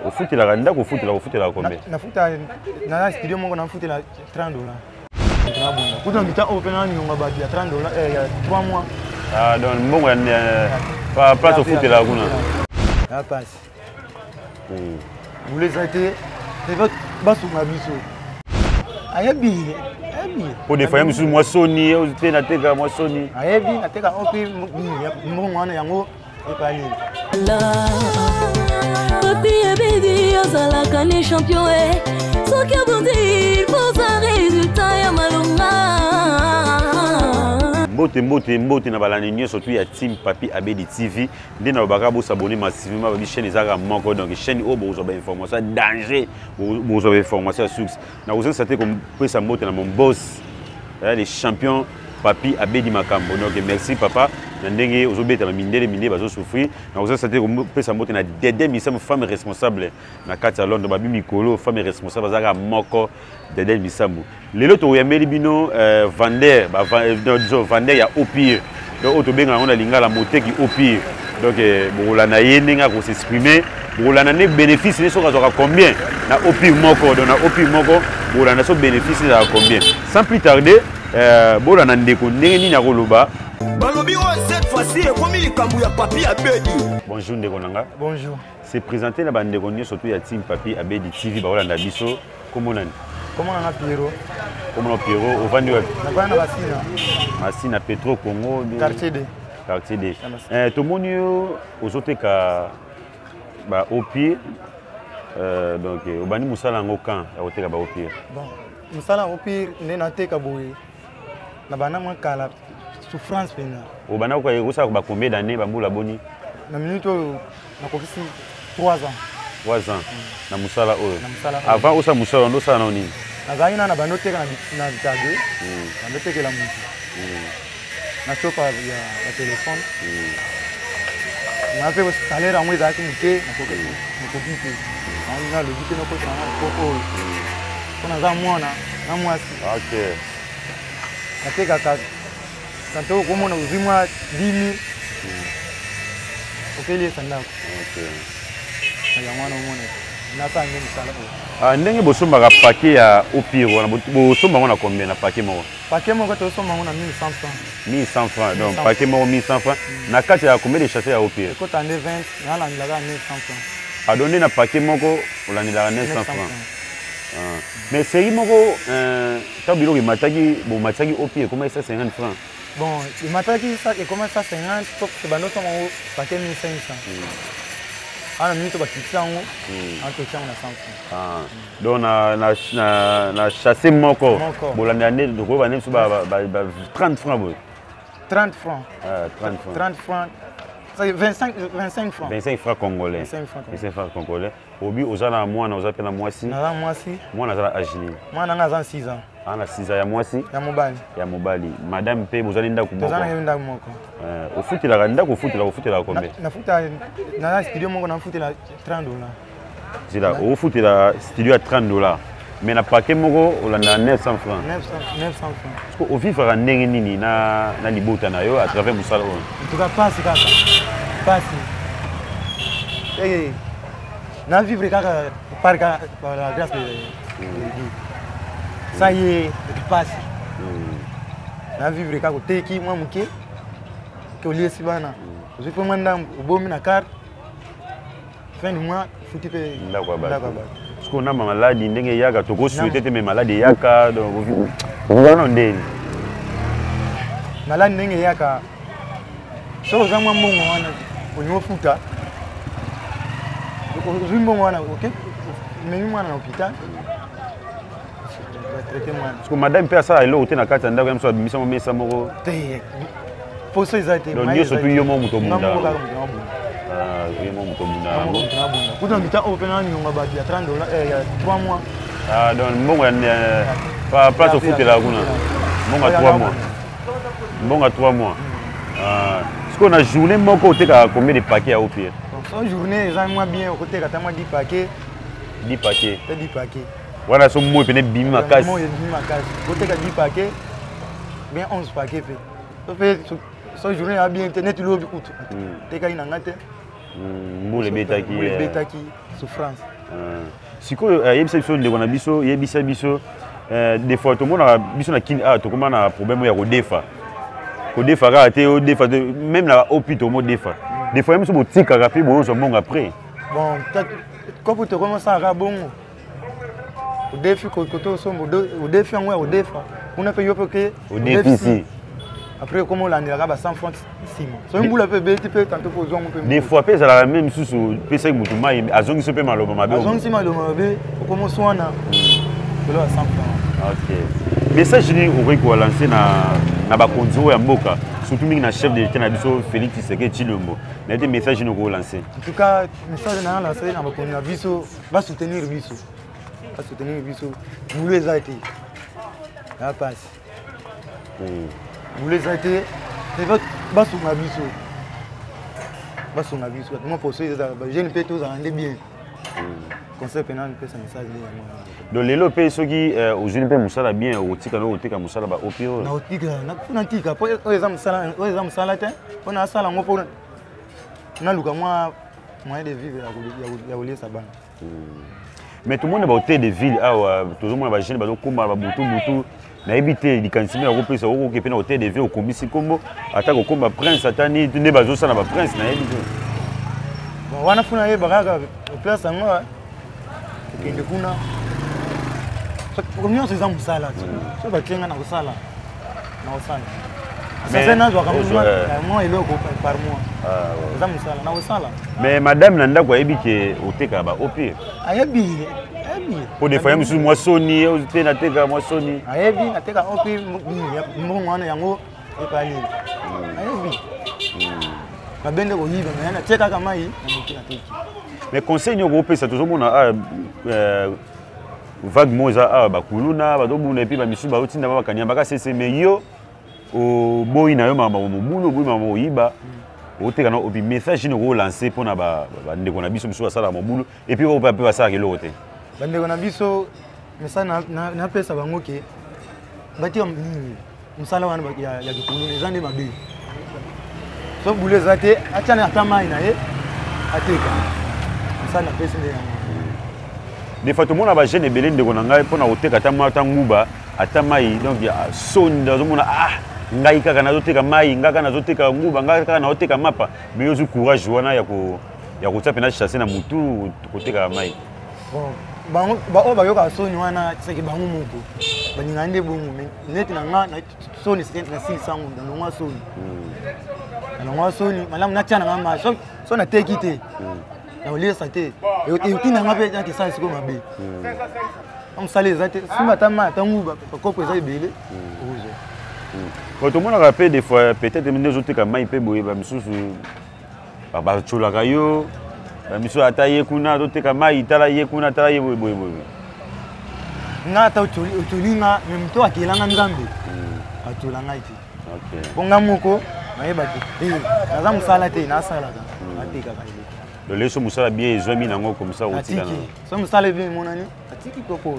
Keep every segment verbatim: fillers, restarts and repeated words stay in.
Au foot la randa, au foot la au foot la combien? Na foot na studio mon na foot la trente dollars. Pour dans mi-temps open on va battre trente dollars il y a trois mois. Ah donc bon pas place au foot la kuna. La passe. Vous les été c'est votre basse ma biso. Ayebi. Ayebi. Pour des fois monsieur moi Sony, aux te na teka moi Sony. Ayebi na teka opi mo mwana yango e pali. Papi Abedi ozalaka ne champion e soki abondi pour un résultat ya malonga. Mbote mbote mbote na balani nyo surtout ya team Papi Abedi T V nde na baka bo s'abonner massivement ba chaîne ezaka moko donc chaîne o bo zo ba information danger bo zo ba information succès na vous ça comme pesa mbote na mon boss les champions Papi Abedi Makambo donc merci papa na ndenge ozobeta ba mindele mindele bazo souffrir na vous ça comme pesa mbote na Dede Misamo femme responsable na kati ya Londres ba bimikolo femme responsable azaka moko Dede Misamo lelo to yameli bino Vander ba disons Vander ya au pire donc auto benga on a lingala moteki au pire donc bola na yenga ko s'exprimer bola na ne bénéfice ne soka soka combien na au pire moko donc na au pire moko bola na so bénéfice na combien sans plus tarder bola na ndeko ndenge nini akoloba balobi o cette fois-ci ekomi likambo ya Papi Abedi. Bonjour ndeko nanga. Bonjour. C'est présenté la bande ndeko surtout ya team Papi Abedi T V ba olanda biso comment nani? Comment on a Pierrot? Comment on Pierrot au vendu? Na bana basina. Masina Petro Congo quartier D. Quartier D. Eh to moni ozoteka ba au pied euh donc au bani musala ngo kan ya oteka ba au pied. Bon, musala au pied ne na teka boye. Na bana mwa kala souffrance pena. Au bana ko yekosa ko ba combien d'années ba mbula boni? Na minute na kokisi trois ans. trois ans na musala oyo. Avant osa musala ndo sana nini? Na na bano teka na na tage. Na beteke la mutu. Na chopa ya ya téléphone. Na fait salaire à moi zaki muke na kokisi. Na kokisi. Na le bité no ko sana ko kuna za mwana na mwasi. OK. Na teka ka kanto ko mona uzimwa dix mille. OK les sanda. OK. Ya mwana mwana. Na sa ngeni sala. Ah ndenge bosomba ka paquet ya opiro wana bosomba wana combien na paquet moko? Paquet moko to somba wana mille cent francs. mille cent francs donc paquet moko mille cent francs. Na kati ya combien de chasseurs ya opiro? Ko tande vingt na la ndaka neuf cents francs. A donné na paquet moko olandela neuf cents francs. Ah mais série moko euh tabilo ki mataki bo mataki opiro comment ça cinquante francs? Bon, le mataki ça et comment ça cinquante top c'est bando somo paquet mille cinq cents. Ah, nous sommes partis en entretien na cent francs. Ah, donc na na na na chasser moko. Bon l'année année de quoi va sur ba trente francs boy. trente francs. Ah, trente francs. trente francs. C'est vingt-cinq vingt-cinq francs. vingt-cinq francs congolais. vingt-cinq francs congolais. Obi ozala moi na ozapela mwasi. Na mwasi. Moi na zala agini. Moi na nga six ans. Ah na six ans ya mwasi. Ya mobali. Ya mobali. Madame pe bozali ndako moko. Bozali ndako moko. Euh au foot la randa ko foot la ko foot la combien? Na foot na studio moko na foot la trente dollars. C'est là au foot la studio à trente dollars. Mais na paquet moko olanda neuf cents francs. neuf cents francs. Parce que au vivre ndenge nini na na libota na yo à travers musala on. En tout cas pas si kaka. Pas si. Eh na vivre kaka par la grâce de Dieu. Ça y est, il passe. Na vivre kaka teki mwa muke. Que lié si bana. Je peux manda bomi na carte. Fin du mois, foutu pe. D'accord ba. Parce qu'on a ma maladie ndenge yaka to ko souhaiter te mes maladies yaka donc vous va non ndeni. Maladi ndenge yaka. So za mwa mbongo wana onyo futa. Ko mbongo wana OK. Mais moi na hôpital. Parce que madame pe ça elo na kati ndako yamso abimisa mo mesa moko. Te. Pour ça ils a été. Donc yo surtout yo mo muto munda. Ah, yo mo muto munda. Pour dans mi-temps open en nyonga ba ya trente dollars il y a trois mois. Ah donc mbongo pas place au foot là kuna. Mbongo à trois mois. Mbongo à trois mois. Ah, est-ce qu'on a journée moko oteka combien de paquets à au pire? Donc une journée ils ont moins bien côté ka tama dix paquets. dix paquets. dix paquets. Voilà son mot pene bimi ma casse. Moi bimi ma casse. Côté ka dix paquets. Bien onze paquets fait. Ça fait so journée a bien internet lo bi kutu. Teka ina ngate. Mbule betaki. Mbule betaki souffrance. sikoyo yebisa biso ndeko na biso yebisa biso des fois tout le monde a biso na kin ah to comment na problème ya kodefa kodefa ka te o defa même na hôpital mo defa des fois même so botika ka pe bo so monga après bon quand tu commences à ra bongo o défi côté so o défi en o defa on a payé pour que au déficit après comment on l'a ba cent francs six mois so mbula pe beti pe tanto ko zo mo pe des fois pe ça la même sous pesa mutu mai azongi so pe maloba mabe azongi si maloba mabe ko mo swana de là cent francs. OK message ni o ko lancer na na ba konzo ya mboka surtout mingi na chef de l'État na biso Félix Tshisekedi Tshilombo na des messages ni ko lancer en tout cas message na lancer na ba konzo na biso va soutenir biso va soutenir biso vous les a été la passe vous les a été c'est votre va soutenir biso va soutenir biso moi pour ça je ne peux tous rendre bien conseil pénal peut ça message donc les lopé ceux qui aux jeunes peut musala bien au tika no tika musala ba opio na tika na kuna tika po eza musala eza musala te on a sala ngo po na luka moi moyen de vivre ya ya sa bana mais tout le monde ba hôtel de ville ah tout le monde ba jeune ba do komba ba butu butu na ebité dikansimi ya ko pesa ko ke pe na hôtel de ville au komisi kombo atako komba prince atani ne bazo sana ba prince na ebité bon wana funa ye bagaga place ngo kende kuna combien c'est ça musala so ba tenga na kusala na kusala sasa na zo akamuzwa moi ile ko par mois ah ça musala na kusala mais madame nanda kwa ebike oteka ba opie ayebi ayebi pour des fois même moi soni te na teka moi soni ayebi na teka opie mo mwana yango epali ayebi babende ko yiba mais na teka kama hii na mukina teki mais conseil nyoko pesa toujours mona euh vague moza ah bakuluna badobuna epi ba misu ba utinda ba kanyamba ka sese meyo o boyi na yo mama mobulu boyi mama oyiba oteka na obi message ni ko lancer pona ba ndeko na biso misu basala mobulu epi ko pa pe basala ke lote bandeko na biso message na na pesa bango ke bati msala wana ya ya kikuluna ezande mabe so bule zate achana atama ina ye ateka msala pesa nde des fois tout le monde a ba jeune belé ndeko na ngai pona oteka ta mata nguba ata mai donc ya sonda zo mona ah ngai kaka na zoteka mai ngaka na zoteka nguba ngaka kaka na oteka mapa mais yozu courage wana ya ko ya ko tsape na chasser na mutu koteka mai bon bango ba o ba yoka soni wana tseki bango muko baninga nde bongo net na nga na soni sekenti na six sangu na ngwa soni na ngwa soni malamu na tshana ngama so so na tekite na olier santé et utina ngabe ya kisa siko mabe on sale zate sima tama tangu ba kopo za ibele ozo quand tout le monde rappelle des fois peut-être même autres comme mai pe boye ba misusu ba ba chola kayo ba misu ataye kuna dote kama mai tala ye kuna tala ye boye boye nga ta uchuli uchulinga mto akilanga ngambe atulanga iti okay ponga moko mayeba te eh naza musala te na sala ka atika ka ile le leso musala bien ezwami nango comme ça otika na so musala bien monani atiki popo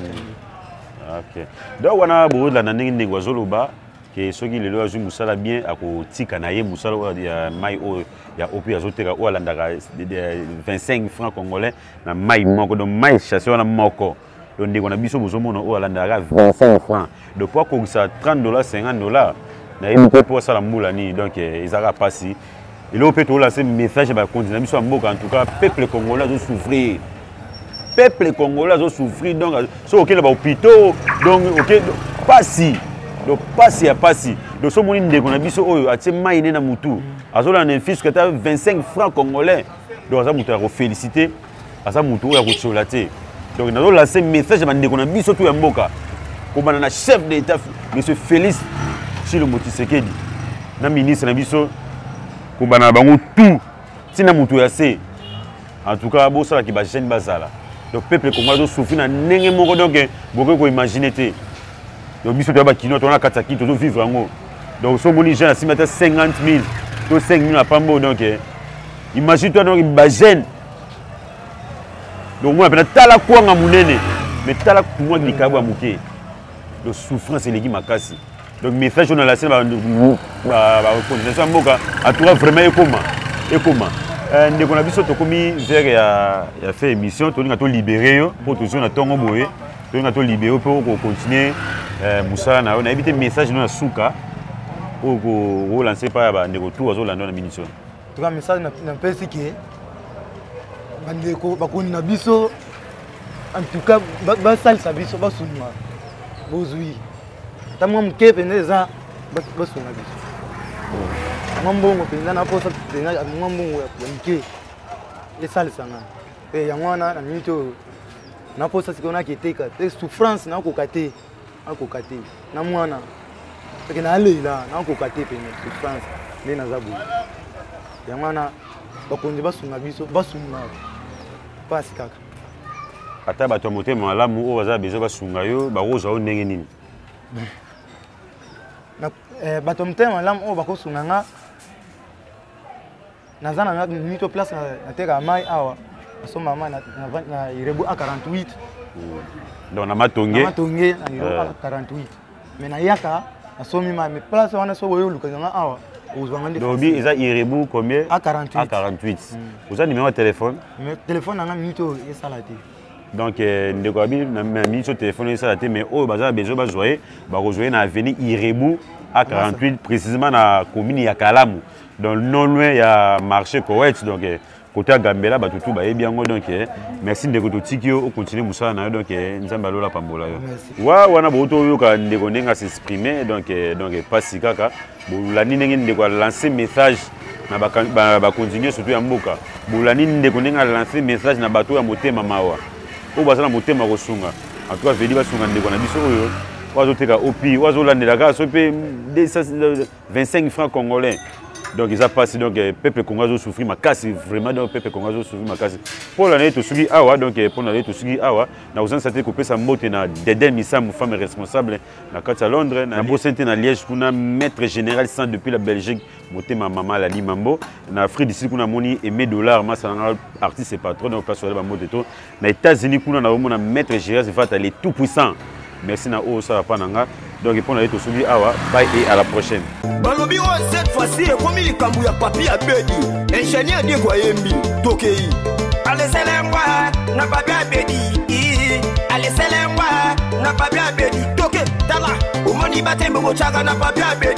OK donc wana bo la na ndenge ndenge wazoloba ke soki lelo azu musala bien akotika na ye musala ya mai o ya opi azoteka o alandaka vingt-cinq francs congolais na mai moko donc mai chasse wana moko donc ndeko na biso bozomona o alandaka vingt-cinq francs donc pour ko ça trente dollars cinquante dollars na ye mpe pour ça la mbula ni donc ezaka pasi il au pétrole c'est message ba continuer biso mboka en tout cas peuple congolais doit souffrir peuple congolais doit souffrir donc so okela ba hôpitaux donc OK pasi donc pasi ya pasi donc so moni ndeko na biso oyo atie mai ne na mutu azola na fils que ta vingt-cinq francs congolais donc aza mutu ya ko féliciter aza mutu oyo ya ko cholater donc nazo lancer message ba ndeko na biso tout ya mboka ko bana na chef d'état monsieur Félix Tshilombo Tshisekedi na ministre na biso ko bana bango tout tina mutu ya se en tout cas bo sala ki ba jeune bazala donc peuple congolais do souffrir na ndenge moko donc boko ko imaginer te donc biso to ba kino to na kataki to vivre ngo donc so moni jeune si mettre cinquante mille to cinq mille à pambo donc imagine toi donc ba jeune donc moi pena tala kwa nga munene mais tala moi likabwa muke de souffrance et les makasi donc message on a laissé ba ba ba continuation mboka en tout cas vraiment ekoma ekoma ndeko na biso tokomi vers ya ya fait émission tolinga to libérer yo pour toujours na tongo boye tolinga to libérer pour continuer musala na yo na éviter message na suka pour ko lancer pa ba ndeko tout azo landa na munition to ka message na pesi ke bandeko bakoni na biso en tout cas ba salisa biso ba sunma bozui tamwa mkepe ndeza ba sunna biso Mambongo penza na posa penza mambongo ya mke esalisa nga pe ya mwana na mito na posa sikona kiteka te souffrance na ko kate na ko kate na mwana pe na lela na ko kate pe souffrance le na zabu ya mwana bakonzi basunga biso basunga pasi kaka ata bato motema malamu o baza bezo basunga yo baroza o ndenge nini na eh bato motema malamu o bakosunga nga nazana na mito place na terre mai awa so mama na na irebu a quarante-huit donc na matonge na matonge na irebu a quarante-huit mais na yaka na somi ma mais place wana so boyo luka nga awa ozwanga donc bi eza irebu combien a quarante-huit a quarante-huit oza numéro de téléphone mais téléphone na nga mito esalati donc ndeko abi na mito téléphone esalati mais o baza bezo bazoye ba rejoindre na avenue irebu a quarante-huit précisément na commune ya Kalamu. Donc non loin il y a marché Koweït donc côté Gambela ba tout ba bien donc merci ndeko to tikio o continuer musala na donc nzamba lola pambola yo wa wana boto yo ka ndeko ndenga s'exprimer donc donc pas kaka bolani ndenge ndeko lancer message na ba ba continuer surtout ya mboka bolani ndeko ndenga lancer message na bato ya motema mawa o bazana motema ko sunga en tout cas vedi ba sunga ndeko na biso oyo wazo teka opi wazo landela ka so pe vingt-cinq francs congolais. Donc ils ont passé donc peuple congolais souffrir ma casse vraiment donc peuple congolais souffrir ma casse pour l'année tout sugi awa donc pour l'année tout sugi awa na uzan sate couper sa moto na Deden Missam femme responsable na kati à Londres na Bosente na Liège kuna maître général sans depuis la Belgique moté ma maman la Limambo na Afrique d'ici kuna moni Aimé Dollar ma sana artiste et patron donc place sur la moto to na États-Unis kuna na mona maître général c'est fait les tout puissant merci na o ça pa nanga donc pour l'année tout sugi awa bye et à la prochaine. Balobi o cette fois-ci ekomi likambo ya papi ya bedi ingénieur de Goyembi tokei ale selengwa na papi ya bedi ale selengwa na papi ya bedi toke tala umoni batembo chaga na papi ya bedi